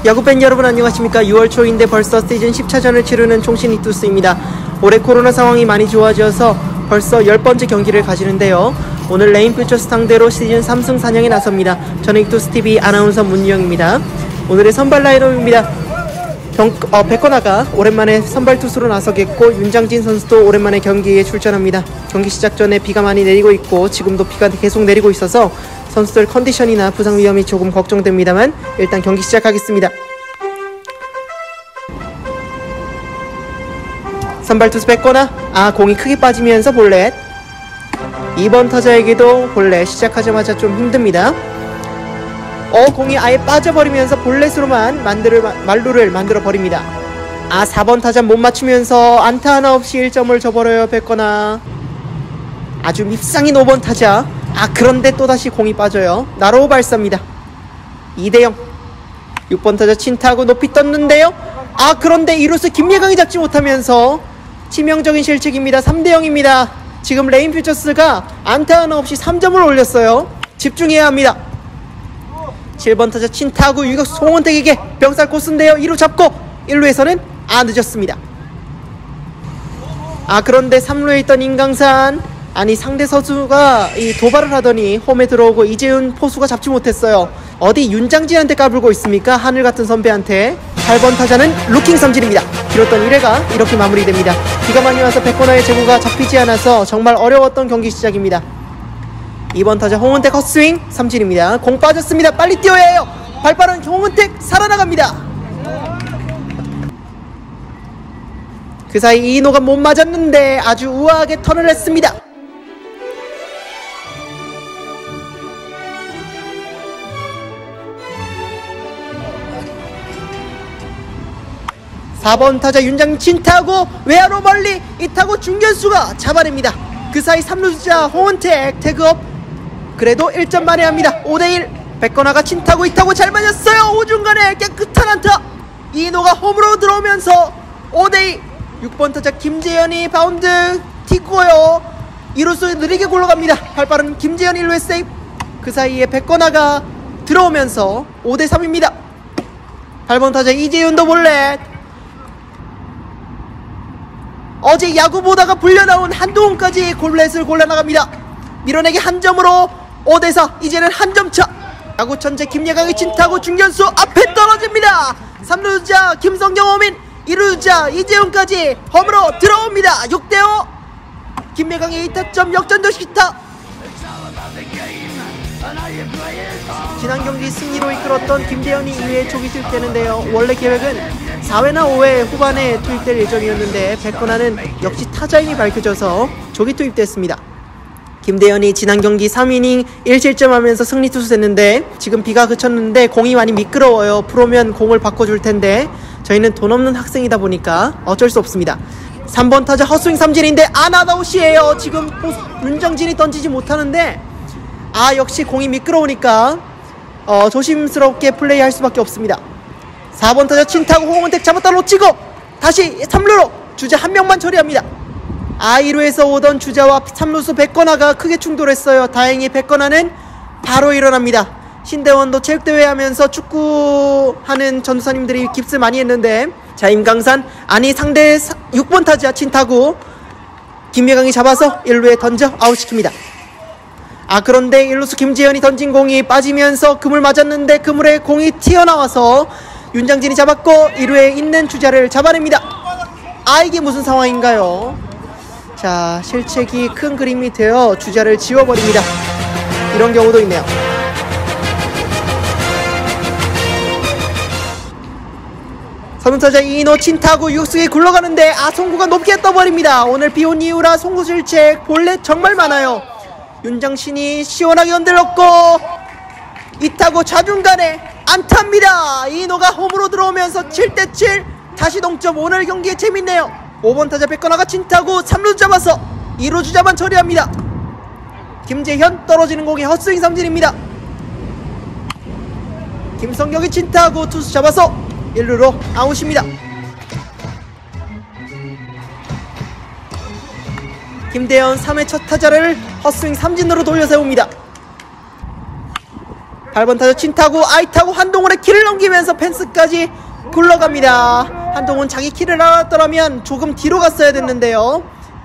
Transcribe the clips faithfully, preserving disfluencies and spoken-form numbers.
야구팬 여러분 안녕하십니까. 유월 초인데 벌써 시즌 십 차전을 치르는 총신 이투스입니다. 올해 코로나 상황이 많이 좋아져서 벌써 열 번째 경기를 가지는데요. 오늘 레인퓨처스 상대로 시즌 삼 승 사 령에 나섭니다. 저는 이투스티비 아나운서 문유영입니다. 오늘의 선발 라인업입니다. 경, 어, 백건아가 오랜만에 선발 투수로 나서겠고, 윤장진 선수도 오랜만에 경기에 출전합니다. 경기 시작 전에 비가 많이 내리고 있고 지금도 비가 계속 내리고 있어서 선수들 컨디션이나 부상 위험이 조금 걱정됩니다만 일단 경기 시작하겠습니다. 선발 투수 백건아, 아 공이 크게 빠지면서 볼넷. 이 번 타자에게도 볼넷. 시작하자마자 좀 힘듭니다. 어 공이 아예 빠져버리면서 볼넷으로만 만들을, 말루를 만들어 버립니다. 아 사 번 타자 못 맞추면서 안타 하나 없이 일 점을 줘버려요. 백건아 아주 밉상인 오 번 타자. 아 그런데 또다시 공이 빠져요. 나로우 발사입니다. 이 대 영. 육 번 타자 친타구 높이 떴는데요. 아 그런데 이루수 김예강이 잡지 못하면서 치명적인 실책입니다. 삼 대 영입니다. 지금 레인퓨처스가 안타 하나 없이 삼 점을 올렸어요. 집중해야 합니다. 칠 번 타자 친타구 유격수 송원택에게 병살 코스인데요. 이 루 잡고 일 루에서는 아 늦었습니다. 아 그런데 삼 루에 있던 임강산, 아니 상대 선수가 이 도발을 하더니 홈에 들어오고 이재훈 포수가 잡지 못했어요. 어디 윤장진한테 까불고 있습니까? 하늘같은 선배한테. 팔 번 타자는 루킹 삼진입니다. 길었던 일 회가 이렇게 마무리됩니다. 비가 많이 와서 백건아의 제구가 잡히지 않아서 정말 어려웠던 경기 시작입니다. 이 번 타자 홍은택 헛스윙 삼진입니다. 공 빠졌습니다. 빨리 뛰어야 해요. 발빠른 홍은택 살아나갑니다. 그 사이 이노가 못 맞았는데 아주 우아하게 턴을 했습니다. 사 번 타자 윤장진 타고 외야로 멀리, 이 타고 중견수가 잡아냅니다. 그 사이 삼 루 주자 홍은택 태그업. 그래도 일 점 만회합니다. 오 대 일. 백건아가 친타고 이 타고 잘 맞았어요. 오중간에 깨끗한 안타. 이노가 홈으로 들어오면서 오 대 이. 육 번 타자 김재현이 바운드 튀고요. 이 루수 느리게 굴러갑니다. 발빠른 김재현 일 루에 세이브. 그 사이에 백건아가 들어오면서 오 대 삼입니다. 팔 번 타자 이재훈도 볼넷. 어제 야구 보다가 불려나온 한동훈까지 볼넷을 골라나갑니다. 밀어내기 한 점으로 오 대 사. 이제는 한 점 차. 야구 천재 김예강이 친타고 중견수 앞에 떨어집니다. 삼 루 주자 김성경 호민, 이 루 주자 이재훈까지 홈으로 들어옵니다. 육 대 오. 김예강의 이 타점 역전적 시타. 지난 경기 승리로 이끌었던 김대현이 이 회에 초기 투입되는데요. 원래 계획은 사 회나 오 회 후반에 투입될 예정이었는데 백건아는 역시 타자임이 밝혀져서 조기 투입됐습니다. 김대현이 지난 경기 삼 이닝 일 실점하면서 승리 투수됐는데 지금 비가 그쳤는데 공이 많이 미끄러워요. 프로면 공을 바꿔줄 텐데 저희는 돈 없는 학생이다 보니까 어쩔 수 없습니다. 삼 번 타자 헛스윙 삼진인데 아나다웃이에요. 지금 윤장진이 던지지 못하는데 아 역시 공이 미끄러우니까 어, 조심스럽게 플레이할 수밖에 없습니다. 사 번 타자 친타고 홍은택 잡았다 놓치고 다시 삼 루로 주자 한 명만 처리합니다. 아 일 루에서 오던 주자와 삼 루수 백건아가 크게 충돌했어요. 다행히 백건아는 바로 일어납니다. 신대원도 체육대회 하면서 축구하는 전도사님들이 깁스 많이 했는데, 자 임강산, 아니 상대 육 번 타자 친타구 김예강이 잡아서 일 루에 던져 아웃시킵니다. 아 그런데 일 루수 김재현이 던진 공이 빠지면서 그물 맞았는데 그물에 공이 튀어나와서 윤장진이 잡았고 일 루에 있는 주자를 잡아냅니다. 아 이게 무슨 상황인가요? 자 실책이 큰 그림이 되어 주자를 지워버립니다. 이런 경우도 있네요. 삼 루 타자 이노 친타구 육수에 굴러가는데 아 송구가 높게 떠버립니다. 오늘 비온 이후라 송구 실책 볼넷 정말 많아요. 윤장신이 시원하게 흔들었고 이 타구 좌중간에 안타입니다. 이노가 홈으로 들어오면서 칠 대 칠. 다시 동점. 오늘 경기에 재밌네요. 오 번 타자 백건아가 친타구 삼 루 잡아서 이 루 주자만 처리합니다. 김재현 떨어지는 공이 헛스윙 삼진입니다. 김성경이 친타구 투수 잡아서 일 루로 아웃입니다. 김대현 삼 회 첫 타자를 헛스윙 삼진으로 돌려세웁니다. 팔 번 타자 친타구 아이타구 한동훈의 키를 넘기면서 펜스까지 굴러갑니다. 한동훈 자기 키를 알았더라면 조금 뒤로 갔어야 됐는데요.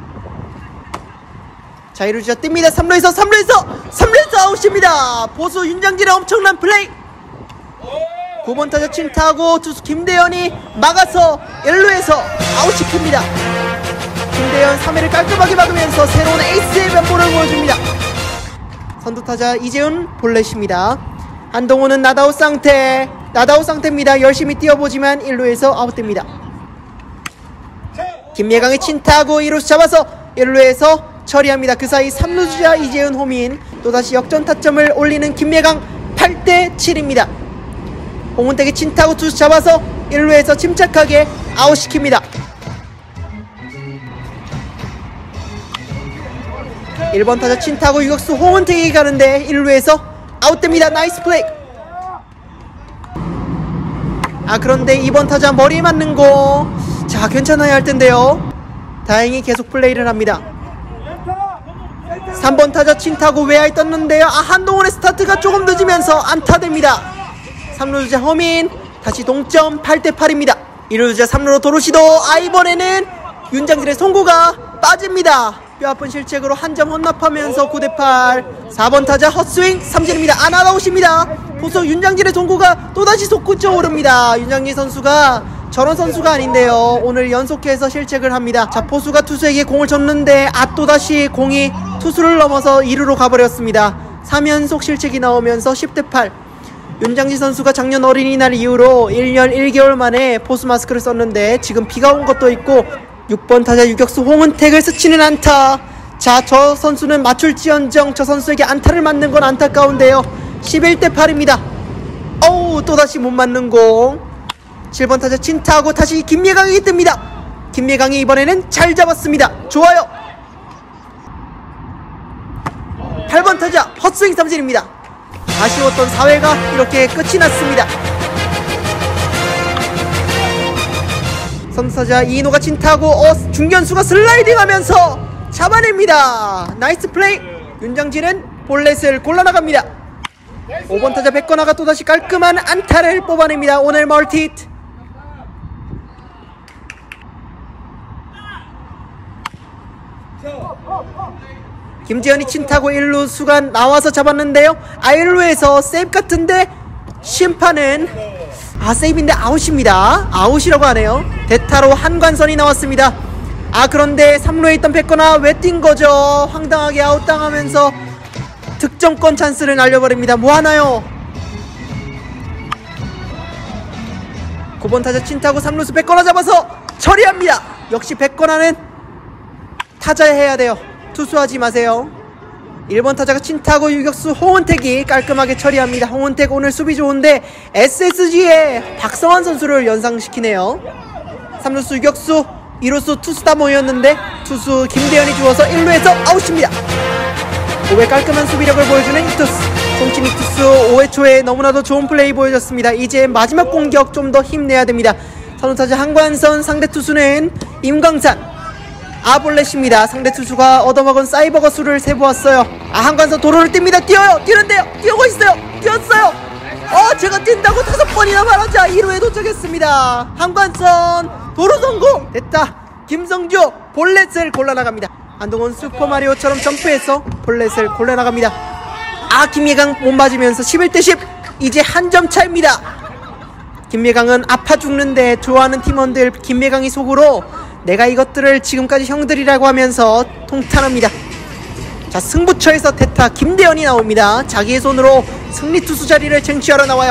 자, 일 루 주자 뜹니다. 삼 루에서 삼 루에서 삼 루에서 아웃입니다. 보수 윤장진의 엄청난 플레이. 구 번 타자 친타구 투수 김대현이 막아서 일 루에서 아웃시킵니다. 김대현 삼 회를 깔끔하게 막으면서 새로운 에이스의 면모를 보여줍니다. 선두타자 이재훈 볼넷입니다. 한동훈은 나다웃 상태 나다웃 상태입니다. 열심히 뛰어보지만 일 루에서 아웃됩니다. 김예강의 친타구 이 루수 잡아서 일 루에서 처리합니다. 그 사이 삼 루 주자 이재훈 홈인. 또다시 역전 타점을 올리는 김예강 팔 대 칠입니다. 홍은택의 친타구 투수 잡아서 일 루에서 침착하게 아웃시킵니다. 일 번 타자 친타구 유격수 홍은택이 가는데 일 루에서 아웃됩니다. 나이스 플레이. 아, 그런데 이 번 타자 머리에 맞는 거 자 괜찮아야 할 텐데요. 다행히 계속 플레이를 합니다. 삼 번 타자 친타구 외야에 떴는데요. 아, 한동훈의 스타트가 조금 늦으면서 안타됩니다. 삼 루 주자 허민. 다시 동점 팔 대 팔입니다. 일 루 주자 삼 루로 도루시도. 아, 이번에는 윤장진의 송구가 빠집니다. 뼈아픈 실책으로 한 점 헌납하면서 구 대 팔. 사 번 타자 헛스윙 삼진입니다. 안 아웃입니다. 보수 윤장진의 송구가 또다시 솟구쳐 오릅니다. 윤장진 선수가 저런 선수가 아닌데요. 오늘 연속해서 실책을 합니다. 자, 포수가 투수에게 공을 줬는데 아, 또다시 공이 투수를 넘어서 이 루로 가버렸습니다. 삼 연속 실책이 나오면서 십 대 팔. 윤장진 선수가 작년 어린이날 이후로 일 년 일 개월 만에 포수 마스크를 썼는데 지금 비가 온 것도 있고 육 번 타자 유격수 홍은택을 스치는 안타. 자, 저 선수는 맞출지언정 저 선수에게 안타를 맞는 건 안타까운데요. 십일 대 팔입니다. 어우, 또다시 못 맞는 공. 칠 번 타자 친타하고 다시 김예강이 뜹니다. 김예강이 이번에는 잘 잡았습니다. 좋아요. 팔 번 타자 헛스윙 삼진입니다. 아쉬웠던 사 회가 이렇게 끝이 났습니다. 선타자 이노가 친타하고 어, 중견수가 슬라이딩하면서 잡아냅니다. 나이스 플레이. 윤장진은 볼넷을 골라나갑니다. 오 번 타자 백건아가 또다시 깔끔한 안타를 뽑아냅니다. 오늘 멀티히트. 김재현이 친타고 일 루수가 나와서 잡았는데요. 아, 일 루에서 세이브 같은데 심판은 아, 세이브인데 아웃입니다. 아웃이라고 하네요. 대타로 한관선이 나왔습니다. 아, 그런데 삼 루에 있던 백건아 왜 뛴거죠? 황당하게 아웃당하면서 득점권 찬스를 날려버립니다. 뭐하나요? 구 번 타자 친타고 삼 루수 백건아 잡아서 처리합니다. 역시 백건아는 타자 해야 돼요. 투수하지 마세요. 일 번 타자가 친타고 유격수 홍은택이 깔끔하게 처리합니다. 홍은택 오늘 수비 좋은데 에스에스지의 박성환 선수를 연상시키네요. 삼 루수 유격수 이 루수 투수 다 모였는데 투수 김대현이 주워서 일 루에서 아웃입니다. 오 회 깔끔한 수비력을 보여주는 이투수 송진익 투수 오 회 초에 너무나도 좋은 플레이 보여줬습니다. 이제 마지막 공격 좀 더 힘내야 됩니다. 선두타자 한관선, 상대 투수는 임광산. 아볼렛입니다. 상대 투수가 얻어먹은 사이버거 수를 세보았어요. 아, 한관선 도로를 띱니다. 뛰어요. 뛰는데요. 뛰고 있어요. 뛰었어요. 어, 제가 뛴다고 다섯 번이나 말하자 이 루에 도착했습니다. 한관선 도로 성공. 됐다. 김성주 볼넷을 골라나갑니다. 한동훈 슈퍼마리오처럼 점프해서 볼넷을 골라나갑니다. 아, 김예강 못 맞으면서 십일 대 십. 이제 한 점 차입니다. 김예강은 아파 죽는데 좋아하는 팀원들 김예강이 속으로 내가 이것들을 지금까지 형들이라고 하면서 통탄합니다. 자, 승부처에서 대타 김대현이 나옵니다. 자기의 손으로 승리투수 자리를 쟁취하러 나와요.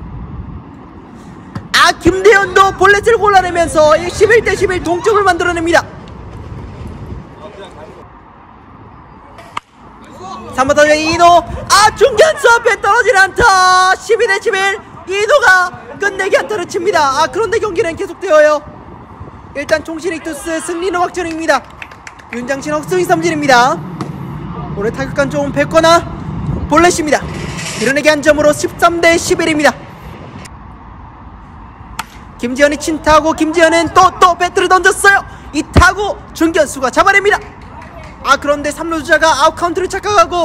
아, 김대현도 볼넷을 골라내면서 십일 대 십일 동점을 만들어냅니다. 삼 번 타자 이노. 아, 중견수 앞에 떨어진 안타. 십이 대 십일. 이노가 끝내기 안타를 칩니다. 아, 그런데 경기는 계속되어요. 일단 총신익 투스 승리는 확정입니다. 윤장신 헛스윙 삼진입니다. 오늘 타격감 좋은 백건아 볼넷입니다. 밀어내기 한 점으로 십삼 대 십일입니다. 김지현이 친타고 김지현은 또 또 배트를 던졌어요. 이 타구 중견수가 잡아냅니다. 아, 그런데 삼 루 주자가 아웃카운트를 착각하고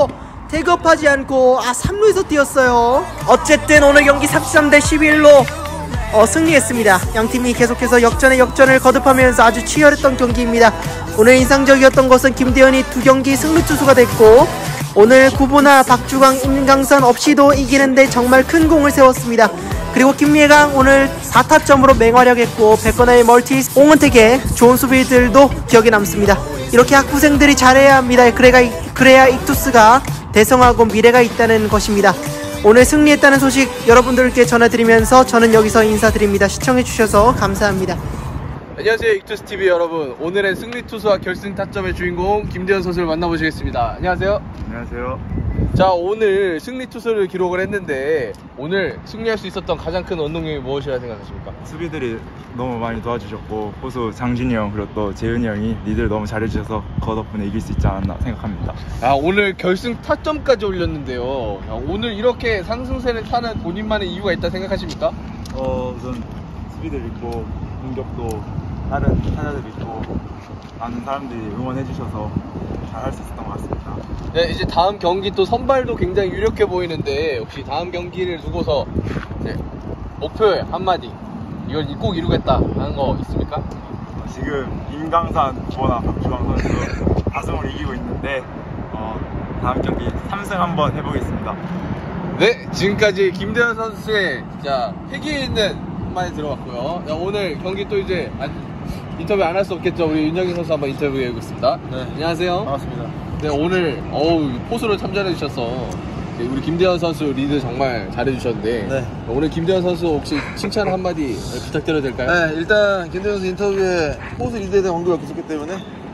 태급하지 않고 아 삼 루에서 뛰었어요. 어쨌든 오늘 경기 삼십삼 대 십일로 어, 승리했습니다. 양팀이 계속해서 역전에 역전을 거듭하면서 아주 치열했던 경기입니다. 오늘 인상적이었던 것은 김대현이 두 경기 승리 투수가 됐고 오늘 구보나 박주광, 임강선 없이도 이기는데 정말 큰 공을 세웠습니다. 그리고 김예강 오늘 사 타점으로 맹활약했고 백건아의 멀티, 홍은택의 좋은 수비들도 기억에 남습니다. 이렇게 학부생들이 잘해야 합니다. 그래야, 그래야 익투스가 대성하고 미래가 있다는 것입니다. 오늘 승리했다는 소식 여러분들께 전해드리면서 저는 여기서 인사드립니다. 시청해주셔서 감사합니다. 안녕하세요, 익투스티비 여러분. 오늘은 승리 투수와 결승 타점의 주인공 김대현 선수를 만나보시겠습니다. 안녕하세요. 안녕하세요. 자, 오늘 승리 투수를 기록을 했는데 오늘 승리할 수 있었던 가장 큰 원동력이 무엇이라 생각하십니까? 수비들이 너무 많이 도와주셨고 호수 장진이 형 그리고 또 재은이 형이 리드를 너무 잘해주셔서 그 덕분에 이길 수 있지 않았나 생각합니다. 아, 오늘 결승 타점까지 올렸는데요. 자, 오늘 이렇게 상승세를 타는 본인만의 이유가 있다 생각하십니까? 어 우선 수비들 있고 공격도 다른 타자들 있고 많은 사람들이 응원해주셔서 잘 할 수 있었던 것 같습니다. 네, 이제 다음 경기 또 선발도 굉장히 유력해 보이는데 혹시 다음 경기를 두고서 네, 목표에 한마디 이걸 꼭 이루겠다 하는 거 있습니까? 어, 지금 임강산 보나 박주광 선수 다승을 이기고 있는데 어, 다음 경기 삼 승 한번 해보겠습니다. 네, 지금까지 김대현 선수의 자 패기 있는 한마디 들어봤고요. 자, 오늘 경기 또 이제 안, 인터뷰 안 할 수 없겠죠. 우리 윤정희 선수 한번 인터뷰해 보겠습니다. 네, 안녕하세요. 반갑습니다. 네, 오늘 어우 포수를 참전해 주셔서 네, 우리 김대현 선수 리드 정말 잘해 주셨는데 네. 오늘 김대현 선수 혹시 칭찬 한마디 부탁드려도 될까요? 네, 일단 김대현 선수 인터뷰에 포수 리드에 대한 언급이 없었기 때문에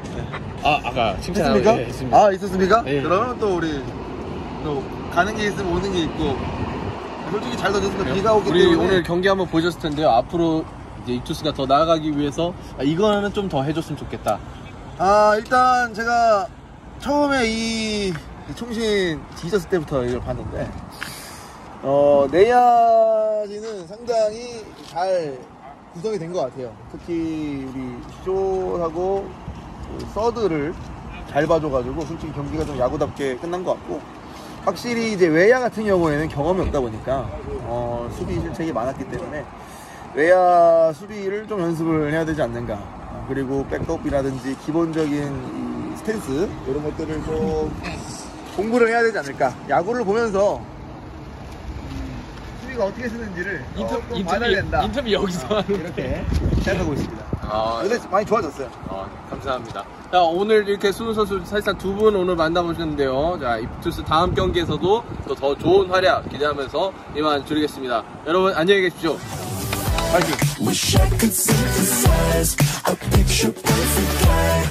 아, 아까 칭찬 했습니까? 예, 했습니다. 아, 있었습니까? 네. 그러면 또 우리 또 가는 게 있으면 오는 게 있고 솔직히 잘 던졌습니다. 비가 오기 우리 때문에 오늘 경기 한번 보셨을 텐데요. 앞으로 이제 익투스가 더 나아가기 위해서 아, 이거는 좀 더 해줬으면 좋겠다. 아, 일단 제가 처음에 이, 이 총신 뒤졌을 때부터 이걸 봤는데 어, 내야지는 상당히 잘 구성이 된 것 같아요. 특히 우리 쇼하고 서드를 잘 봐줘가지고 솔직히 경기가 좀 야구답게 끝난 것 같고 확실히 이제 외야 같은 경우에는 경험이 없다 보니까 어, 수비 실책이 많았기 때문에 외야 수비를 좀 연습을 해야 되지 않는가. 그리고 백업이라든지 기본적인 이 스탠스 이런 것들을 좀 공부를 해야 되지 않을까. 야구를 보면서 수비가 어떻게 쓰는지를 인터, 어, 좀 인터뷰, 받아야 된다. 인터뷰 여기서 어, 하는데 이렇게 생각하고 있습니다. 아, 근데 많이 좋아졌어요. 아, 감사합니다. 자, 오늘 이렇게 수훈 선수 사실상 두 분 오늘 만나보셨는데요. 자, 익투스 다음 경기에서도 또 더 좋은 활약 기대하면서 이만 드리겠습니다. 여러분 안녕히 계십시오. 파이팅! Wish I could synthesize a picture perfect life.